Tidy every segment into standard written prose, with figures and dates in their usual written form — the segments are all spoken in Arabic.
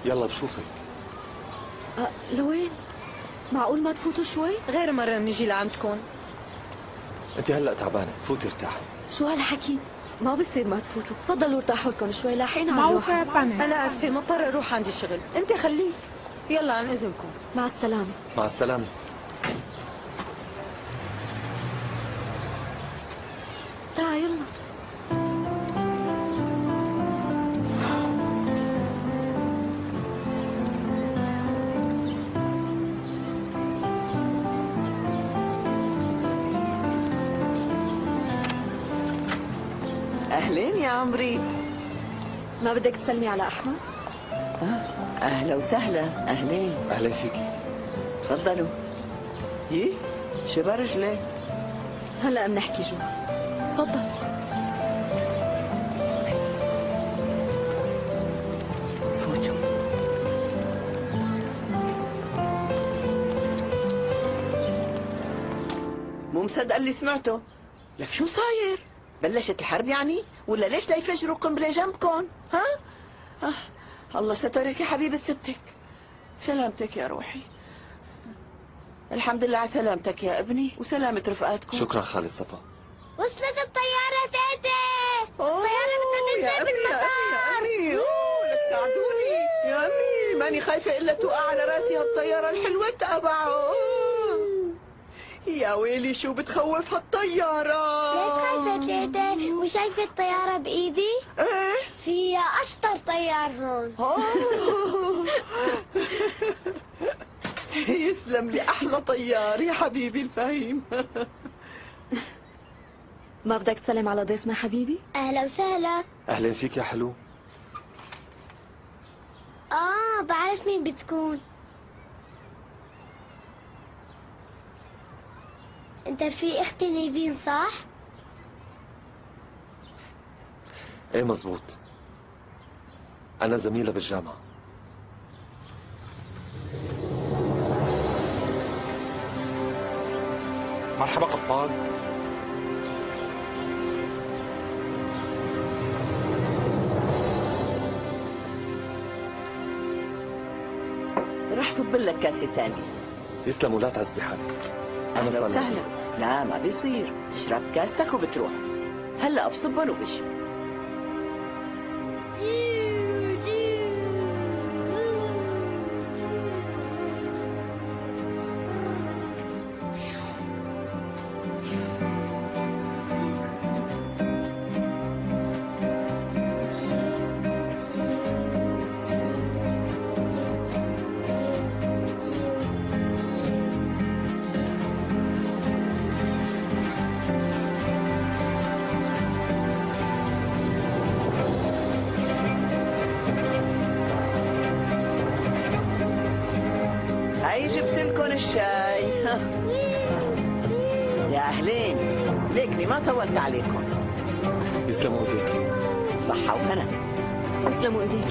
يلا بشوفك. لوين؟ معقول ما تفوتوا شوي؟ غير مرة بنجي لعندكم. انت هلا تعبانه، فوتي ارتاحي. شو هالحكي؟ ما بصير ما تفوتوا، تفضلوا ارتاحوا لكم شوي لاحقين على الروحة. أنا آسفة مضطرة أروح عندي شغل، أنت خليك. يلا عن إذنكم. مع السلامة. مع السلامة. تعا يلا. أهلين يا عمري. ما بدك تسلمي على أحمد؟ أهلا وسهلا. أهلين. أهلا فيكي. تفضلوا. يي شبه رجلي. هلا بنحكي جوا. تفضل. فوتوا. مو مصدق اللي سمعته. لك شو صاير؟ بلشت الحرب يعني؟ ولا ليش لا يفجروا قنبلة جنبكم؟ ها؟ الله سترك يا حبيبة ستك. سلامتك يا روحي. الحمد لله على سلامتك يا ابني وسلامة رفقاتكم. شكرا خالد صفا. وصلت الطيارة تيتي. الطيارة بدها تنزل بالمطار. يا أمي لك ساعدوني يا أمي، ماني خايفة إلا توقع على راسي هالطيارة الحلوة تبعه. يا ويلي شو بتخوف هالطيارة. ليش خايفة تيتي؟ وشايفة الطيارة بإيدي؟ ايه فيها أشطر طيار هون. يسلم لي أحلى طيار يا حبيبي الفهيم. ما بدك تسلم على ضيفنا حبيبي؟ أهلا وسهلا. أهلا فيك يا حلو. بعرف مين بتكون. أنت في أختي نيفين صح؟ ايه مزبوط، أنا زميلة بالجامعة. مرحبا قبطان. رح صب لك كاسة تانية. يسلموا، لا تعذبي حالك. أنا أهلا صار وسهلا. لا ما بيصير، تشرب كاستك وبتروح. هلا بصبن وبشي. هاي جبت لكم الشاي. يا أهلين، ليكني ما طولت عليكم. يسلموا ايديك. صحة وهنا. يسلموا ايديك.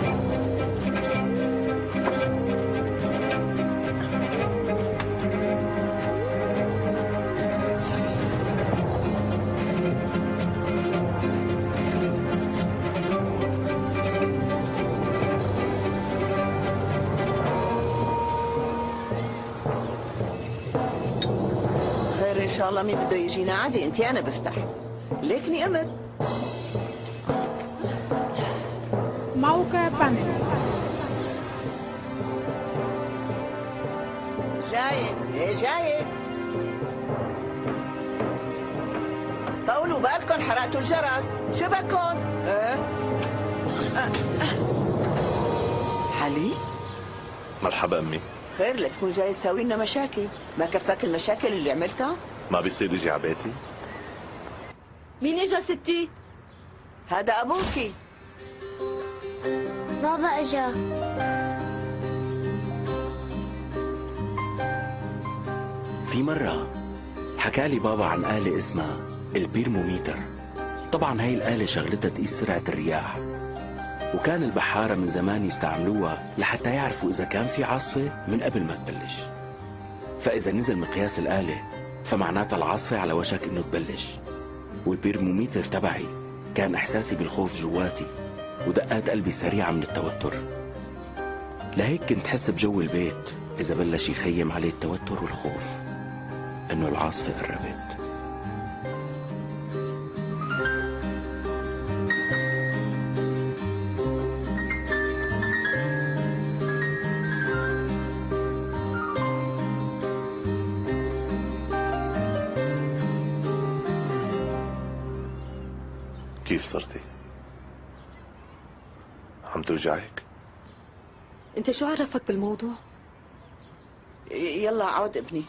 إن شاء الله مين بده يجينا عادي، انت انا بفتح. ليكني قمت. موقع بانل. جاي. طولوا بالكم، حرقتوا الجرس. شو بكون؟ علي؟ مرحبا امي. خير، لك تكون جاي تساوي لنا مشاكل. ما كفاك المشاكل اللي عملتها؟ ما بيصير يجي على بيتي؟ مين اجا ستي؟ هذا ابوكي. بابا اجا. في مرة حكالي بابا عن آلة اسمها البيرموميتر. طبعا هاي الآلة شغلتها تقيس سرعة الرياح، وكان البحارة من زمان يستعملوها لحتى يعرفوا إذا كان في عاصفة من قبل ما تبلش. فإذا نزل مقياس الآلة فمعناتها العاصفة على وشك إنه تبلش. والبيرموميتر تبعي كان إحساسي بالخوف جواتي ودقات قلبي سريعة من التوتر. لهيك كنت حس بجو البيت إذا بلش يخيم عليه التوتر والخوف إنه العاصفة قربت. كيف صرتي؟ عم توجعك؟ انت شو عرفك بالموضوع؟ يلا عود ابني.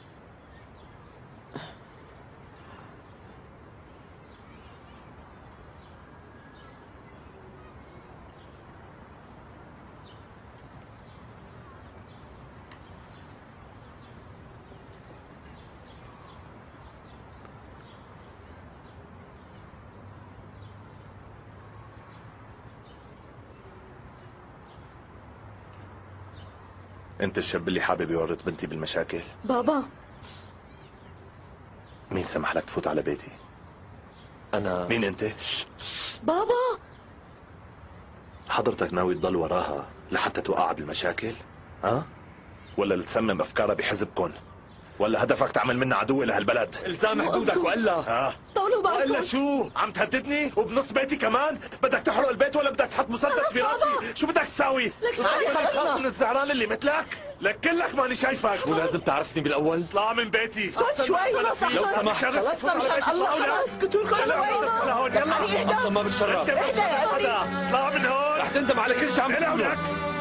انت الشاب اللي حابب يورط بنتي بالمشاكل؟ بابا مين سمح لك تفوت على بيتي؟ أنا مين انت؟ بابا حضرتك ناوي تضل وراها لحتى توقع بالمشاكل؟ ها؟ ولا لتسمم افكارها بحزبكن؟ ولا هدفك تعمل منا عدو لهالبلد؟ إلزام حدودك وإلا ها؟ طولوا وإلا بالكم. شو؟ عم تهددني؟ وبنص بيتي كمان؟ بدك تحرق البيت ولا بدك تحط مسدس في خلص راسي؟ بابا. شو بدك تساوي؟ لك شو خلصنا. من الزعران اللي مثلك؟ لك كلك ماني شايفك. مو لازم تعرفني بالأول. اطلع من بيتي. اسكت شوي. خلص لو سمحت. خلصنا مشان الله، خلص اسكتوا لكم شوي. لهون يلا. علي اهدى. أصلا ما بتشرف. اهدى يا ابني. اطلع من هون. رح تندم على كل شيء عم تقوله.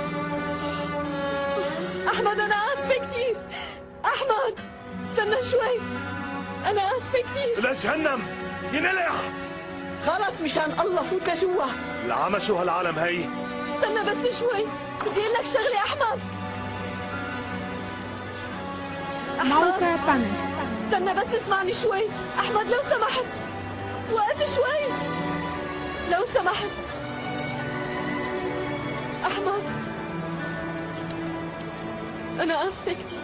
احمد انا اسفه كثير. احمد استنى شوي، انا اسفه كثير. لجهنم ينلح. خلص مشان الله فوت لجوا. العمى شو هالعالم هي؟ استنى بس شوي، بدي اقول لك شغله احمد. موقع بانل. استنى بس اسمعني شوي. احمد لو سمحت وقف شوي لو سمحت. احمد انا اسفه كثير.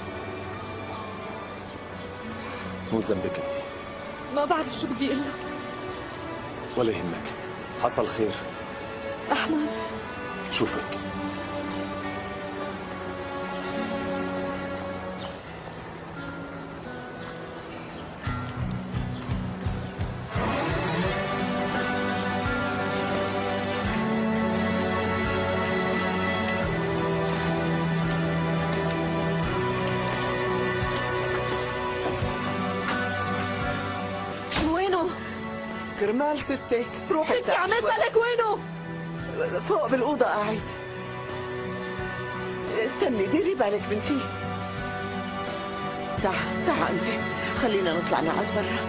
مو ذنبك أنت، ما بعرف شو بدي اقول لك. ولا يهمك، حصل خير. احمد شوفك وينه؟ كرمال ستك روحي ستي عم اسالك وينه؟ فوق بالأوضة قاعد. استني ديري بالك بنتي. تعا انت، خلينا نطلع نقعد برا.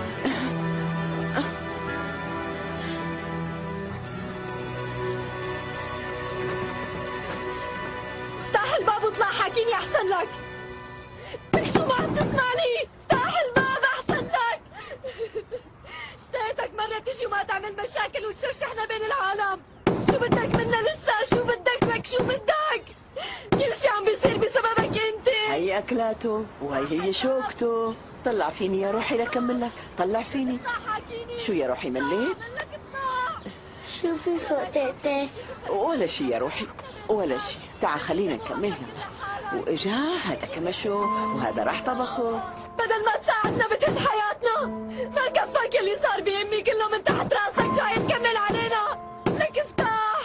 افتح الباب واطلع حاكيني احسن لك. لك شو ما عم تسمعني؟ افتح الباب احسن لك. اشتهيتك مرة تجي وما تعمل مشاكل وتشرشحنا بين العالم. شو بدك منا لسه؟ شو بدك لك؟ شو بدك؟ كل شي عم بيصير بسببك انت. هي أكلاته وهي هي شوكته. طلع فيني يا روحي لكمل لك. طلع فيني. اطلع حاكيني. شو يا روحي مليت؟ لك اطلع. شو في فوق تيتي؟ ولا شي يا روحي ولا شي. تعا خلينا نكمل يلا. واجا هذا كمشو وهذا راح طبخه. بدل ما تساعدنا بتهد حياتنا، ما كفاك اللي صار بأمي كله من تحت راسك جاي تكمل علينا. لك افتح.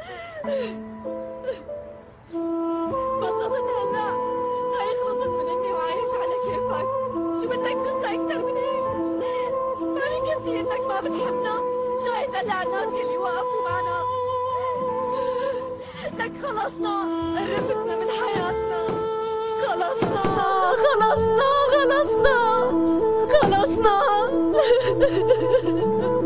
بسطت هلا، هاي خلصت من امي وعايش على كيفك. شو بدك لسه اكثر من هيك؟ ما بكفي انك ما بتحبنا، جاي تقلع الناس اللي وقفوا معنا. لك خلصنا، قرفتنا من حياتنا. خلصنا خلصنا خلصنا خلصنا.